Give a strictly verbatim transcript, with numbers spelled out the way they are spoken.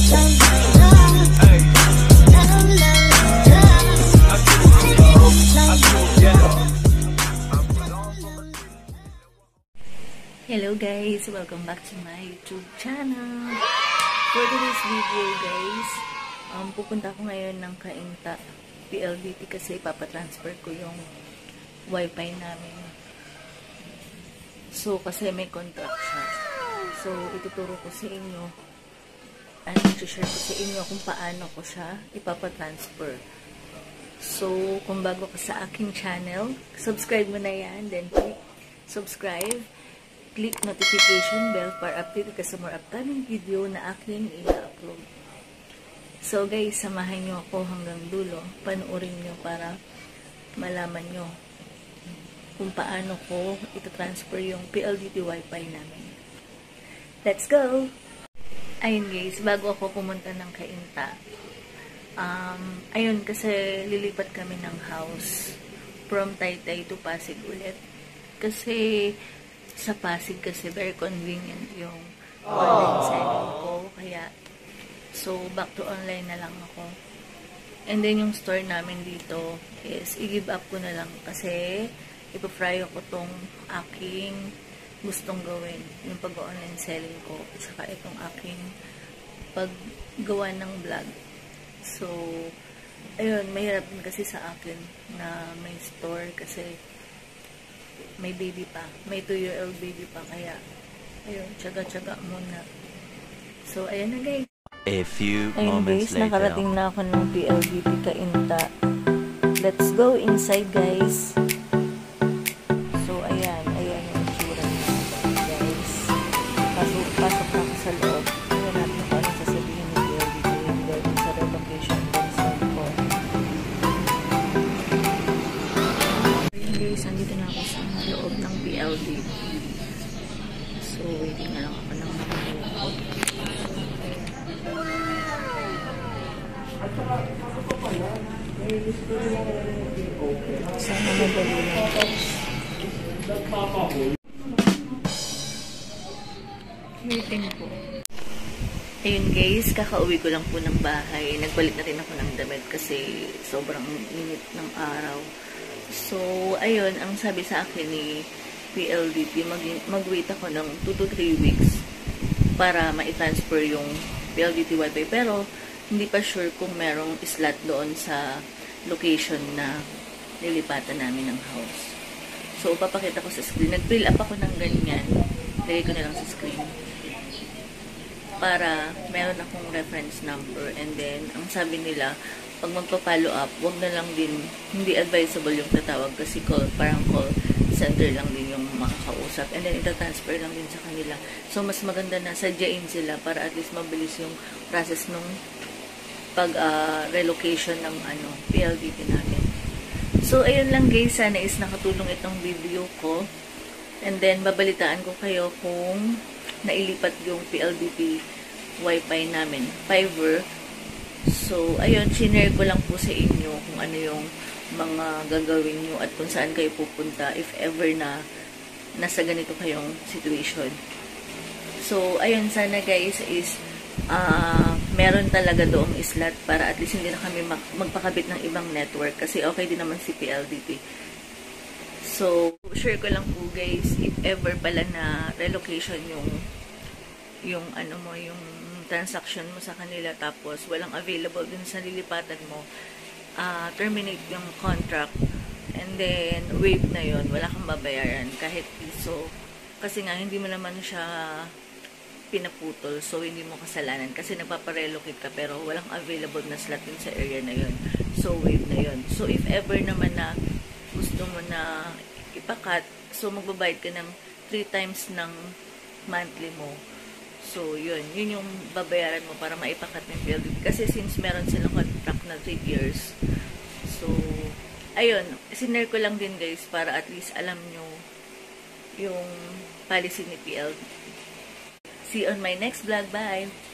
Hello guys! Welcome back to my YouTube channel. For today's video guys, um, pupunta ko ngayon ng Cainta P L D T kasi ipapatransfer ko yung wifi namin. So, kasi may contract siya. So, ituturo ko sa inyo and i-share ko sa inyo kung paano ko siya ipapatransfer. So, kung bago ka sa aking channel, subscribe mo na yan. Then, click subscribe. Click notification bell para update ka sa more upcoming video na aking i-upload. So guys, samahan nyo ako hanggang dulo. Panoorin nyo para malaman nyo kung paano ko itatransfer yung P L D T wifi namin. Let's go! Ayun guys, bago ako pumunta ng Cainta, um, ayun kasi lilipat kami ng house from Taytay to Pasig ulit. Kasi sa Pasig kasi very convenient yung online selling ko. Kaya, so, back to online na lang ako. And then, yung store namin dito is, i-give up ko na lang kasi ipa-fry ako tong aking gustong gawin. Yung pag-online selling ko. At saka itong aking paggawa ng vlog. So, ayun, mahirap din kasi sa akin na may store kasi may baby pa. May two year old baby pa. Kaya, ayun, tsaga-tsaga muna. So, ayan na guys. A few ayun moments guys, later. nakarating na ako ng P L D T Cainta. Let's go inside guys. So, ayan. Ayan yung itsura niya guys. Pasok, pasok na ako sa loob. Ayan natin kung ano sasabihin ng P L D T dahil sa relocation concern ko. Ayan guys, andito na ako sa loob ng P L D T. So, waiting na lang ako ng makalukot. Sana madali lang guys. Waiting po. Ayun guys, kakauwi ko lang po ng bahay. Nagbalik na rin ako ng damit kasi sobrang init ng araw. So, ayun, ang sabi sa akin ni P L D T, mag-wait ako ng two to three weeks para ma-transfer yung P L D T wifi. Pero, hindi pa sure kung merong slot doon sa location na nilipatan namin ng house. So, papakita ko sa screen. Nag-fill up ako ng ganyan. Lagay ko na lang sa screen. Para meron akong reference number. And then, ang sabi nila, pag magpa-follow up, wag na lang din, hindi advisable yung tatawag kasi call, parang call center lang din yung makakausap. And then, ita-transfer lang din sa kanila. So, mas maganda na sadyain sila para at least mabilis yung process nung pag-relocation uh, ng ano, P L D T natin. So, ayun lang guys. Sana is nakatulong itong video ko. And then, babalitaan ko kayo kung nailipat yung P L D T wifi namin. Fiverr. So, ayun, shinare ko lang po sa inyo kung ano yung mga gagawin nyo at kung saan kayo pupunta if ever na nasa ganito kayong situation. So, ayun, sana guys is uh, meron talaga doong slot para at least hindi na kami mag magpakabit ng ibang network kasi okay din naman si P L D T. So, share ko lang po guys if ever pala na relocation yung yung ano mo, yung transaction mo sa kanila tapos walang available dun sa lilipatan mo, uh, terminate yung contract and then waive na yon, wala kang babayaran kahit piso kasi nga hindi mo naman siya pinaputol, so hindi mo kasalanan kasi nagpaparelocate ka pero walang available na slot din sa area na yon, so waive na yon. So if ever naman na gusto mo na ipakat, so magbabayad ka ng three times ng monthly mo. So, yun. Yun yung babayaran mo para maipakat ng P L D T. Kasi since meron silang contract na three years. So, ayun. Sinare ko lang din guys para at least alam nyo yung policy ni P L D T. See you on my next vlog. Bye!